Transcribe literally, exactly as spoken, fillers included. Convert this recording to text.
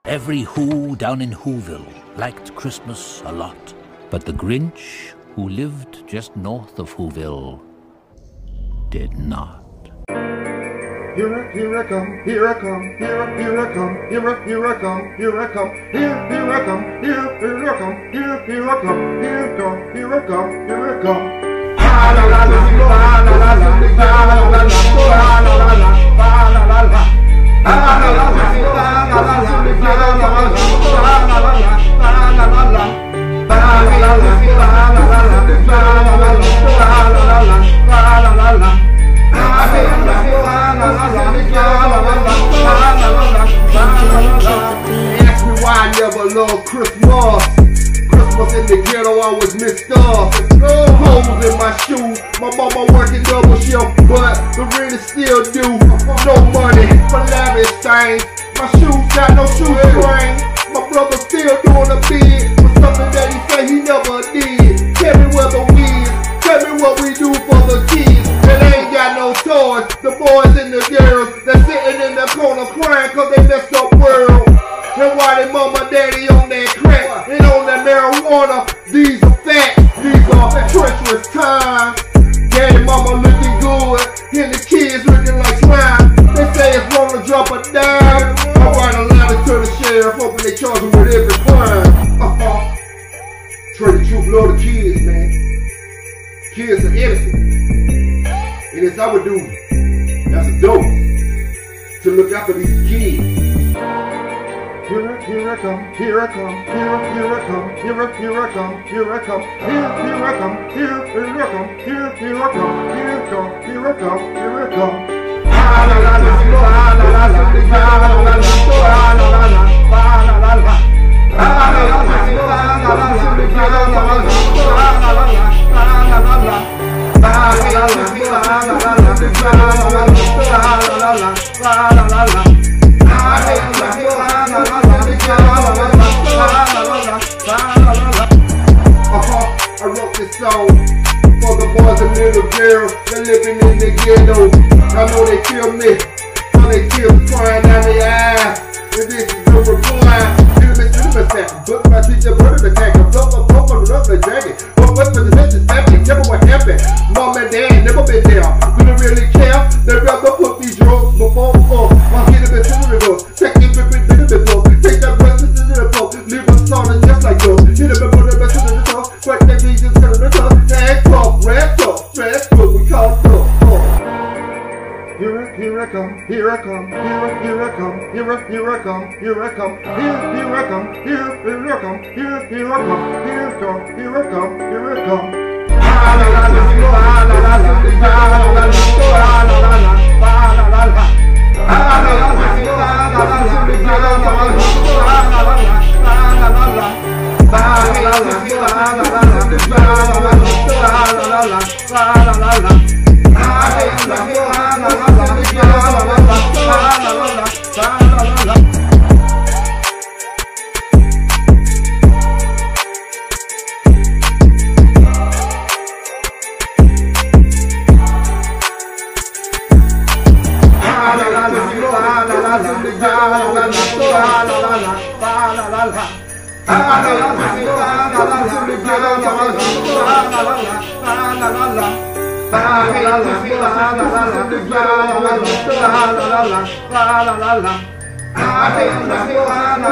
Every Who down in Whoville liked Christmas a lot, but the Grinch, who lived just north of Whoville, did not. Here I, here I come, here I come, here I, here I come, here I, here I come, here I come, here, here I come, here, here I come, here, here I come, here, come, here I come, here I come. La la la la la la la la la la la la la la la la. Ask me why I never loved Christmas. Christmas in the ghetto, I was mixed up. Holes in my shoes, my mama working double shift, but the rent is still due. No money for lavish things. My shoes got no shoe string. My brother still doing a bid for something that he say he never did. Tell me where the we is. Tell me what we do for the kids that ain't got no toys. The boys and the girls that sitting in the corner crying cause they messed up world. And why they mama daddy on that crack and on that marijuana. These are facts, these are treacherous times. Daddy mama looking good and the kids looking like slime. They say it's wrong to drop a dime. I write a letter to the sheriff hoping they charge him with every crime. Uh-huh. Trey, the truth love the kids, man. Kids are innocent. And it's our duty as adults to look after these kids. Here I, here I come, here I come, here I, here I come, here I, here I come, here I come, here, here I come, here, here I come, here, here I come, here come, here I come, here I come. La la la la la la la la la la la la la la I wrote this song for the boys and little girls that living in the ghetto. I know they feel me, so they tears crying down their eyes. And this is the reply. Cinnamon, cinnamon sack, book my teacher, brother the attack. I'm up, up, up, up, up, the dragon. But what's for the message happening? Never what happened. Mom and dad never been there. Didn't really care. They rather put these drugs before fuck. My cinnamon, cinnamon goes. Take it, rip it, rip it, book. Take that breath into the pump. Leave us started just like those. Cinnamon, put the best into the top. Break that beat, just turn the top. Tag talk, rap talk, trash talk, we call talk. Here I, here I come, here I come, here I, here I come, here I, here I come, here I come, here, here I come, here, here I come, here, here I come, here come, here I come, here I come. La la la la la la la la la la la la la la la la